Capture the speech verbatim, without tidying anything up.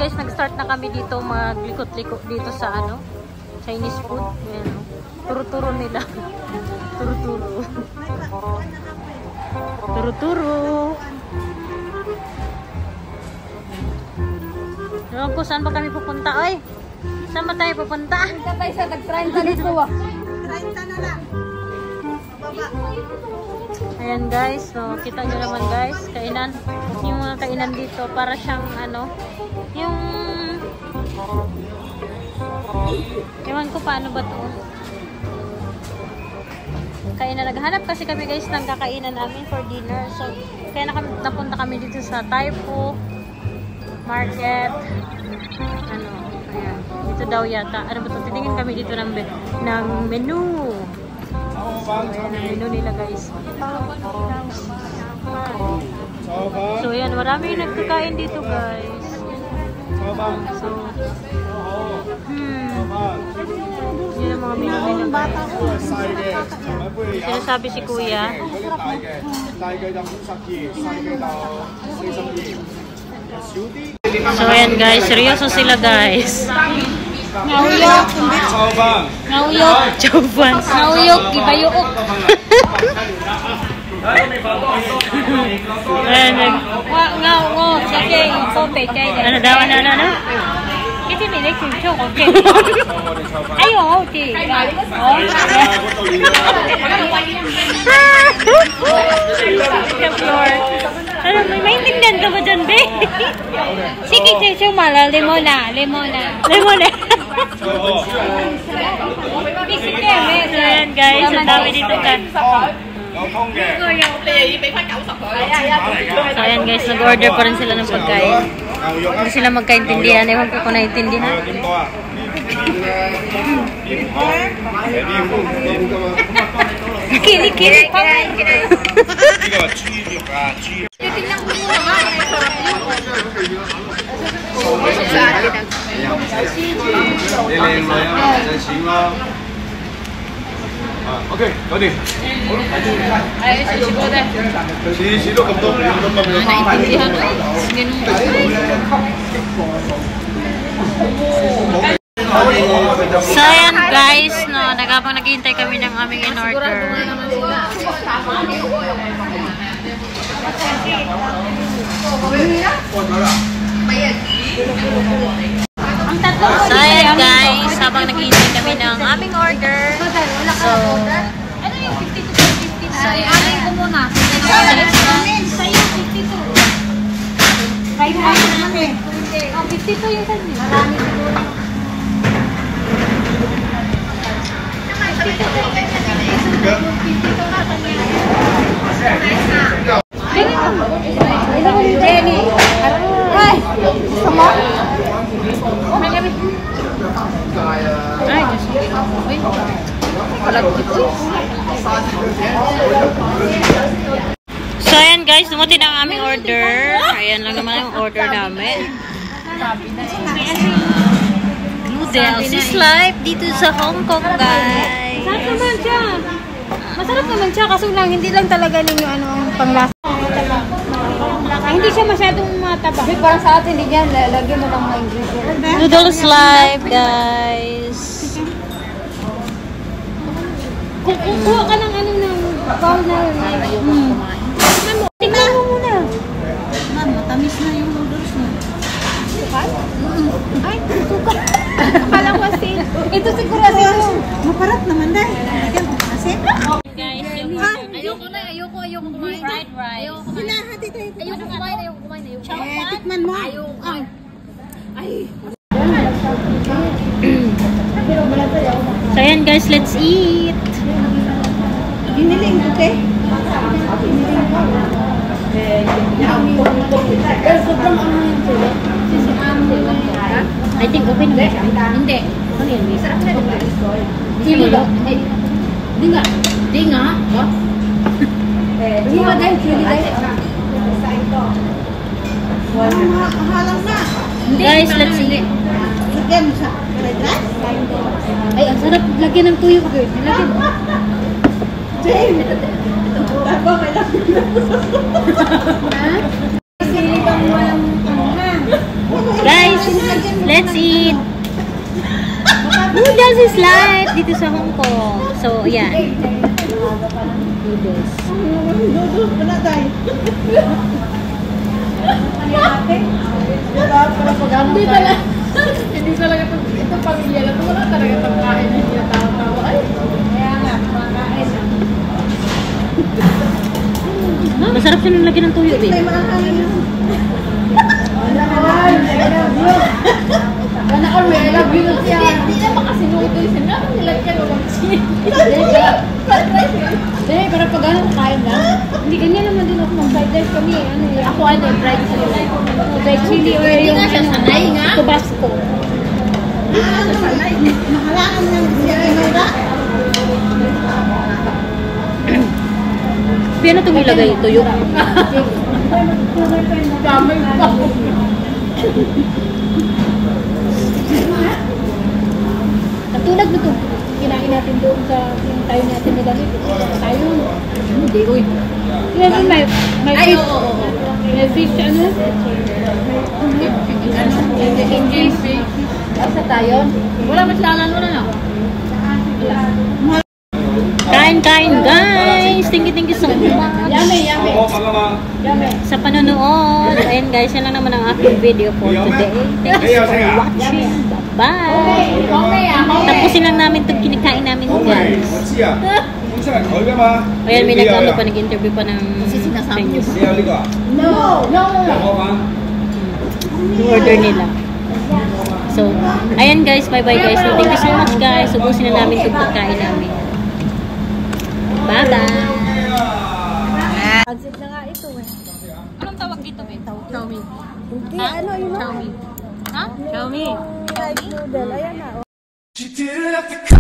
guys, nag-start na kami dito maglikot-likot dito sa ano, Chinese food. Ayan, turo-turo nila. Turo-turo. Turo-turo. Ewan ko saan ba kami pupunta, oy? Saan ba tayo pupunta? Punta tayo sa tag-trenta dito, ah. trenta na lang. Baba. Ayan guys, no, kita nyo naman guys, kainan, yung mga kainan dito, para siyang ano, yung, ewan ko paano ba to? Kainan, naghanap kasi kami guys ng kakainan namin for dinner, so, kaya na kami, napunta kami dito sa Taipo Market, ano, ayan, dito daw yata, ano ba ito, titingin kami dito ng, ng menu. So, ayan ang menu nila guys. So, ayan. Marami yung nagkakain dito guys. So, hmm. Yun ang mga menu nila guys. Sinasabi si Kuya. So, ayan guys. Seryoso sila guys. Ngauyok. Ngauyok. Chauban. Ngauyok. Ibayuok. Ayan. Ngao, ngao. Sige, kope. Ano daw? Ano, ano, ano? Kasi nila yung chok. Okay. Ayaw, okay. Ano, may maintindihan ka ba dyan, be? Sige, sige, mala. Limona. Limona. Limona. Sige, So, ayan guys, ang dami dito ka. So, ayan guys, nag-order pa rin sila ng pagkain. Hindi sila magkaintindihan. Ewan ko kung naintindihan. Kili-kili pa. Titignan ko muna. OK，搞掂。 哎，試試過啫。 次次都咁多，咁多咁多。 So, ayan guys, no, nagabang naghihintay kami ng aming in-order. So, ayan guys, habang naghihintay kami ng aming order. So, ano yung fifty-two fifty? Ay, alay ko muna. Sa'yo, fifty-two. Right na naman eh. Oh, fifty-two yung sa'yo. Marami siguro. Jenny. Ay, sama. ay, Diyos ko. So, ayan guys, dumating na ang aming order. Ayan lang naman yung order namin. Noodles is life dito sa Hong Kong, guys. Masarap naman siya. Masarap naman siya, kaso lang, hindi lang talaga ninyo ano ang panglasa. Hindi siya masyadong mataba. Parang sa atin, hindi yan. Lagyan mo lang mga ingredients. Noodles life, guys. Kung kukuha ka ng ano ng bowl na yun. Hmm. Tingnan mo. Tingnan mo muna. Ma'am, matamis na yung noodles mo. Sukal? Ay, sukal. Akala ko asin. Ito siguro asin mo. Maparat naman dahil. Lagyan mo asin. Guys, yung Ayoko na, ayoko, ayoko kumain. fried rice. Ayoko kumain. Hinahati tayo. Ayoko kumain, ayoko kumain. Eh, tikman mo. Ayoko kumain. Ay. So, ayan guys, let's eat. Giniling, okay? I think okay na siya. Hindi. Ano yan? Sarap na diba? Hindi ba? Hindi nga. Hindi nga. What? Hindi nga dahil. Hindi dahil. Halang na. Guys, let's eat. Lagyan mo sa fried rice? Ay, ang sarap. Lagyan ng tuyo, girl. Lagyan mo. Jane! Ako, kailangan na. Ha? Kasi ibang walang ano na. Guys, Let's eat! Noodles is life dito sa Hong Kong. So, ayan. Noodles. Noodles pa na tayo. Hindi talaga. Hindi talaga ito. Ito pamilya na ito. Wala talaga pagkain. Hindi na tawa-tawa. Ay, kaya nga, pagkain na. Masarap siya nung lagyan ng tuyo, eh. Wala ko, may I love you na siya. Hindi na makasinutoy siya. Naman nilagyan o mag-cheat. Hindi, para pag ano, kain na. Hindi, ganyan naman din ako mag-fried rice kami. Ano, ako ano, fried chili. Fried chili or yung ano, sanay nga. Tabasco. Nakalaan ng siya kinura. Piano itong ilagay? Tuyo? Damay pa. Katulad mo itong kinain natin doon sa yung tayo natin na gamit. Tayo. Hindi, uy. Yan yung may, may Ay, fish. oo, oo, oo. May fish, ano? Ano? English fish. Basta tayo. Wala maslanan mo na na. Kain, kain, guys! Thank you, thank you so much. Yummy, yummy. Oo, pangama. Yummy. Sa panonood. Ayan, guys. Yan lang naman ang aking video for today. Thank you for watching. Bye-bye! Okay, ako. Tapusin lang namin itong kinikain namin, Okay, guys. what's here? Kung saan? Kau ka ma? Ayan, may nag-ano pa, nag-interview pa ng Chinese. Siya, liga. No, no, no. Ako ka? Yung order nila. So, ayan guys, bye-bye guys. So, thank you so much guys. Ubusin na namin itong pagkain namin. Bye-bye! Pansit na nga ito eh. Anong tawag dito, Ben? Xiaomi. Hindi, ano yun? Xiaomi. Ha? Xiaomi. Rice noodle. Ayan na. She did it up the